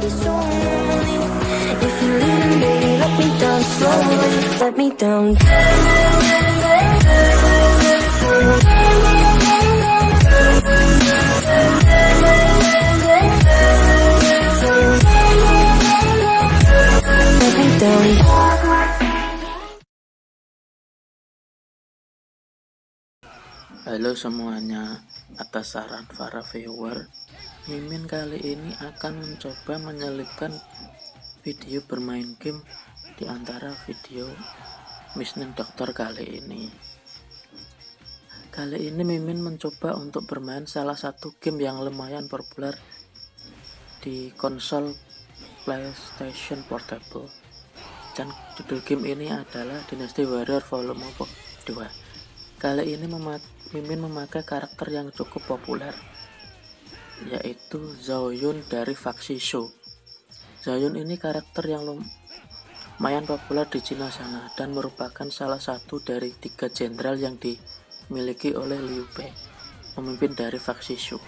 be so lonely. If you're leaving, baby, let me down slowly. Let me down. Let me down. Halo semuanya, atas saran para viewer, Mimin kali ini akan mencoba menyelipkan video bermain game di antara video Mission Doctor kali ini. Kali ini Mimin mencoba untuk bermain salah satu game yang lumayan populer di konsol PlayStation Portable. Dan judul game ini adalah Dynasty Warrior Volume 2. Kali ini Mimin memakai karakter yang cukup populer, yaitu Xiaoyun dari faksi Shu. Xiaoyun ini karakter yang lumayan populer di Cina sana dan merupakan salah satu dari 3 jenderal yang dimiliki oleh Liu Bei, pemimpin dari faksi Shu.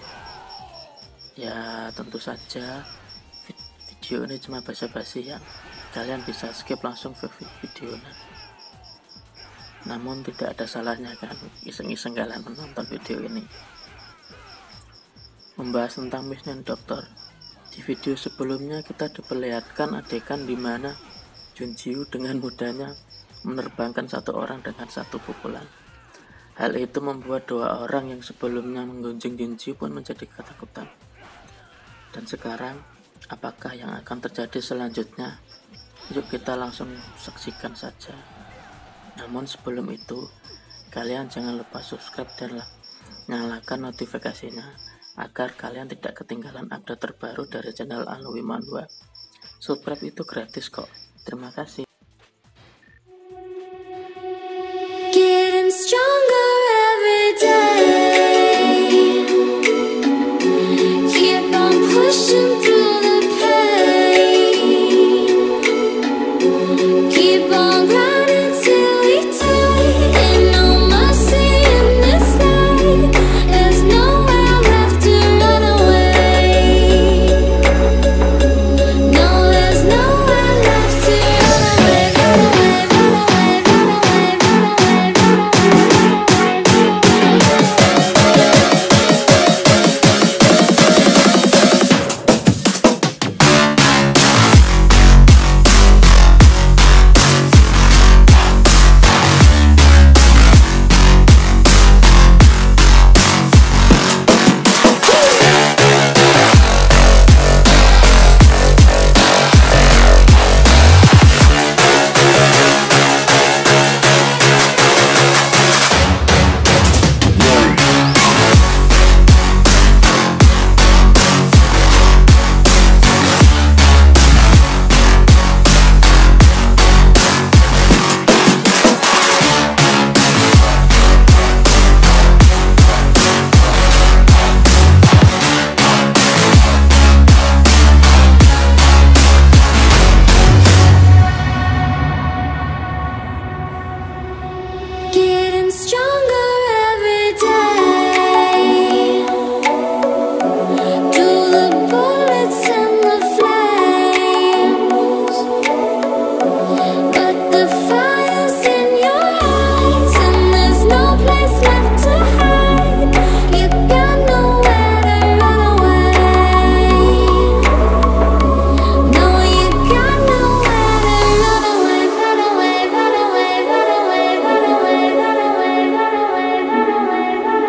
Ya tentu saja video ini cuma basa-basi ya, kalian bisa skip langsung ke videonya. Namun tidak ada salahnya kan iseng-iseng kalian menonton video ini. Membahas tentang Mission Doctor, di video sebelumnya kita diperlihatkan adegan di mana Junjiu dengan mudahnya menerbangkan satu orang dengan satu pukulan. Hal itu membuat 2 orang yang sebelumnya menggunjing Junjiu pun menjadi ketakutan. Dan sekarang apakah yang akan terjadi selanjutnya? Yuk kita langsung saksikan saja. Namun sebelum itu, kalian jangan lupa subscribe dan nyalakan notifikasinya agar kalian tidak ketinggalan update terbaru dari channel Alwi Manhwa. Subscribe itu gratis kok. Terima kasih. Getting stronger every day. Keep on pushing through the pain. Keep on running till we die. Ain't no mercy in this life. There's nowhere left to run away. No, there's nowhere left to run away. Run away, run away, run away, run Getting stronger every day. Through the bullets and the flames, but the fire's in your eyes and there's no place left to hide. You got nowhere to run away. No, you got nowhere to run away. Run away, run away, run away, run away, run away, run away, run away, run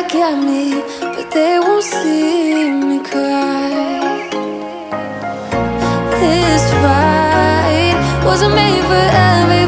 back at me, but they won't see me cry. This fight wasn't made for every